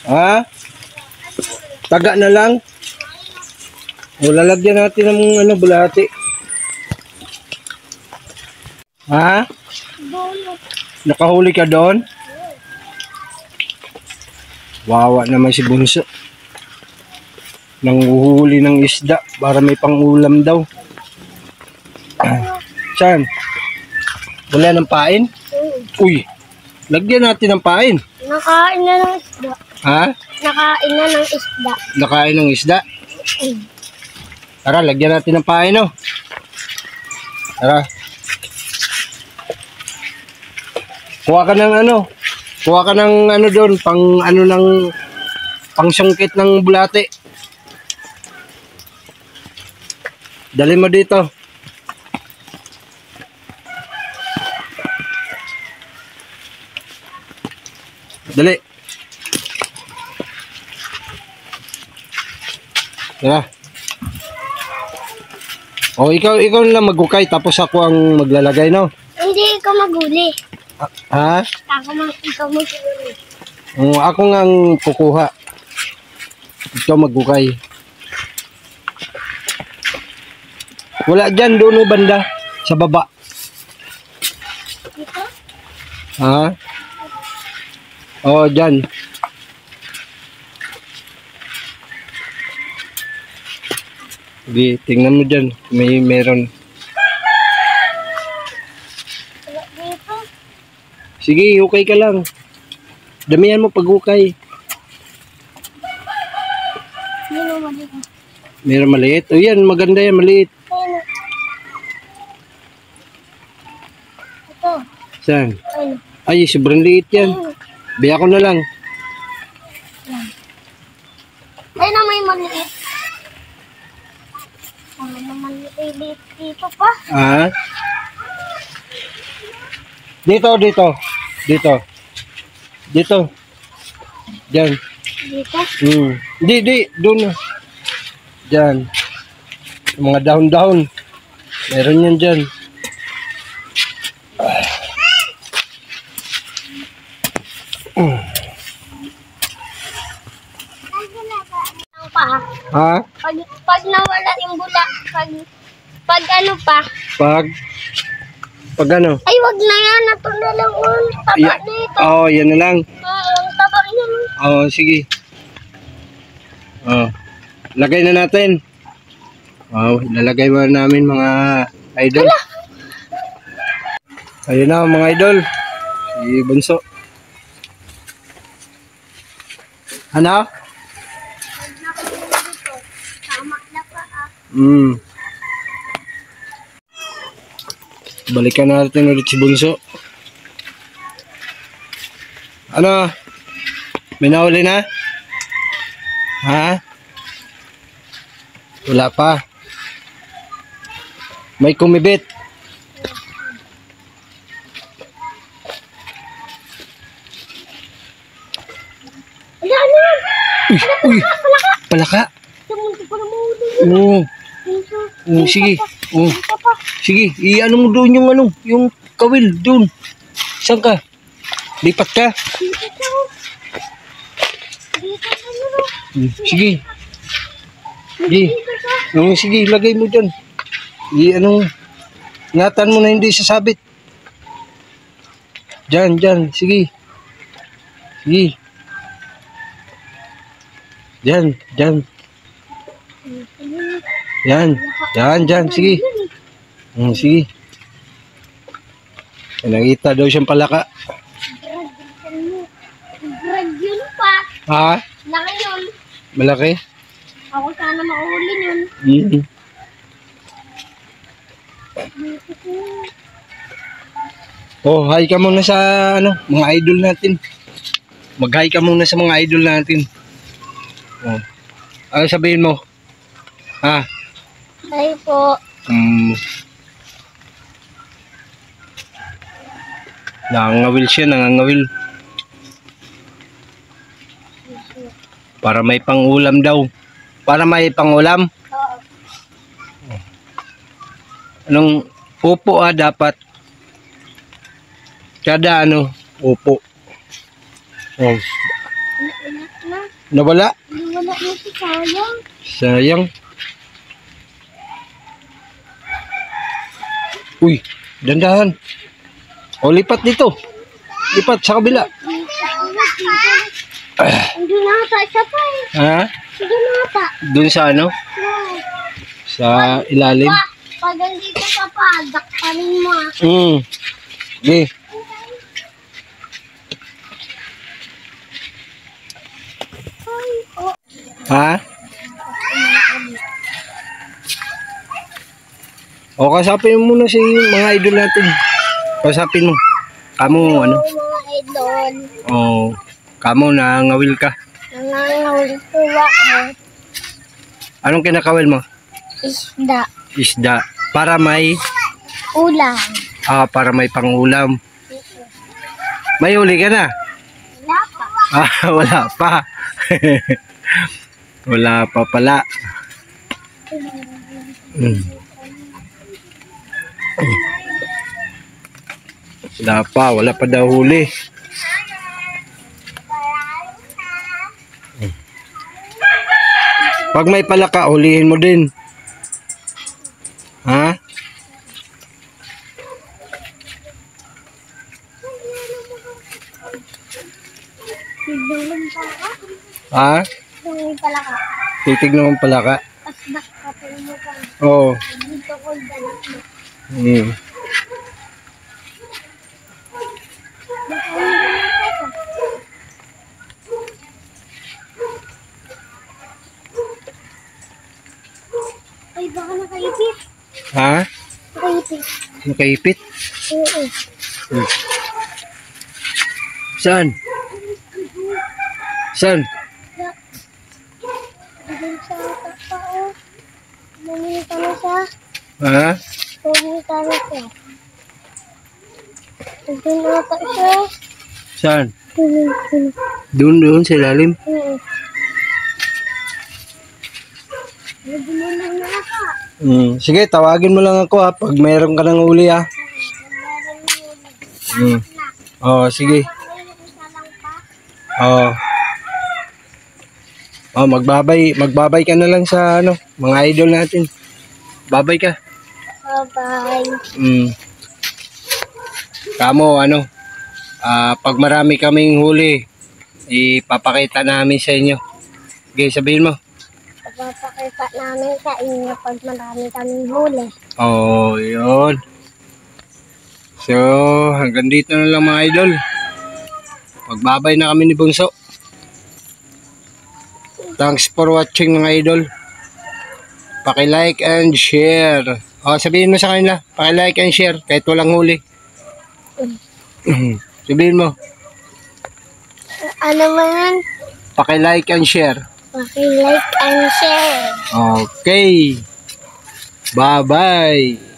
Ha? Taga na lang. O, lalagyan natin ng ano, bulati. Ha? Nakahuli ka doon? Wawa naman si Bunso. Nanghuhuli ng isda para may pangulam daw. Saan? Wala ng pain? Uy, lagyan natin ng pain. Nakain na ng isda. Ha? Nakain na ng isda. Nakain ng isda? Tara, lagyan natin ng pain, oh. Tara. Kuha ka ng ano? Kuha ka ng ano doon, pang ano ng pang sungkit ng bulate. Dali mo dito. Dali. Tara. O, ikaw lang magukay tapos ako ang maglalagay, no? Hindi ikaw maguli. Ha? Ikaw maguli. Ako nga ang kukuha. Ikaw magukay. Wala dyan, doon o banda. Sa baba. Dito? Ha? Oo, dyan. Sige, tingnan mo dyan. Meron. Wala dito. Sige, okay ka lang. Damihan mo pag-ukay. Hindi naman dito. Meron maliit. O yan, maganda yan, maliit. Ayun. Ito. Saan? Ayun. Ay, sobrang liit yan. Biya ko na lang. Ayun na may maliit. Ano naman maliit dito pa? Ha? Dito. Dito. Diyan. Dito? Di. Doon na. Diyan. Mga dahon-dahon. Meron yan dyan. Ha? Pag nawala yung bula, pag ano pa? Pag ano? Ay, wag na yan. Ito na lang. Taba dito. Oo, yan na lang. Taba yan. Oo, sige. Lagay na natin. Lalagay mo namin mga idol. Ayun na mga idol. Si Bunso. Ano? Tama na pa Balikan natin ulit si Bunso. Ano? May nahuli na? Ha? Wala pa. May kumibit. Wala na. Uy! Palaka! Tumunti ko na muna. Sige. Dito pa. Sige, i-ano mo doon yung ano, yung kawil doon. Saan ka? Lipat ka. Dito pa. Dito pa na. Sige. Sige. Dito pa. Sige, lagay mo dyan. I-ano, ingatan mo na hindi sasabit. Dyan. Sige. Sige. Dyan. Dyan. Sige. Sige. Nakita daw siyang palaka. Drag yun pa. Ha? Laki yun. Malaki? Ako sana makahuli yun. Oh, hi ka muna sa ano, mga idol natin. Mag-hi ka muna sa mga idol natin. Oh. Ano sabihin mo? Ha? Hi po. Nangangawil siya, nangangawil. Para may pangulam daw. Para may pangulam? Oo. Anong upo dapat? Kada ano, upo. Oh. Na. Nawala? Wala na si sayang. Sayang. Uy, dandahan. O, lipat dito. Lipat sa kabila. Hindi na ata siya pa eh. Ha? Hindi na ata. Doon sa ano? No. Sa ilalim? Pag nandito ka pa, dakparin mo ah. Okay. Ay, oh. Ha? O, kasapin mo muna si mga idol natin. Kasapin mo. Kamu, ano? Mga idol. O, kamu, nangawil ka. Nangangawin ko ako. Anong kinakawil mo? Isda. Isda. Para may, Ulam. para may pangulam. May huli ka na? Wala pa. Wala pa. Wala pa pala. Wala pa daw huli. Pag may palaka, hulihin mo din. Ha? Tignan pa ka. Ha? Tignan pala ka. Titignan mo palaka. Tapos dakparin mo ka. Oo. Dito ko dalat mo. Ay, baka nakaipit. Ha? Nakaipit. Nakaipit? Oo. Saan? Saan? Doon sa tao. Mamita na siya. Ha? Mamita na siya. Doon ata siya. Saan? Doon. Doon sa ilalim. Oo. Nagulo lang na ka. Sige, tawagin mo lang ako ha pag mayroon ka ng uli ha. Oo, sige. Oo. Magbabay ka na lang sa ano, mga idol natin. Babay ka. Bye-bye. Kamo, ano, pag marami kaming huli, ipapakita namin sa inyo. Okay, sabihin mo. Papakita namin sa inyo pag marami kaming huli. Oh, yun. So, hanggang dito na lang mga idol. Magbabay na kami ni Bunso. Thanks for watching mga idol. Paki-like and share. Oh, sabihin mo sa kanila, paki-like and share kahit walang huli. Sabihin mo. Ano ba yan? Paki-like and share. Paki-like and share. Okay. Bye-bye.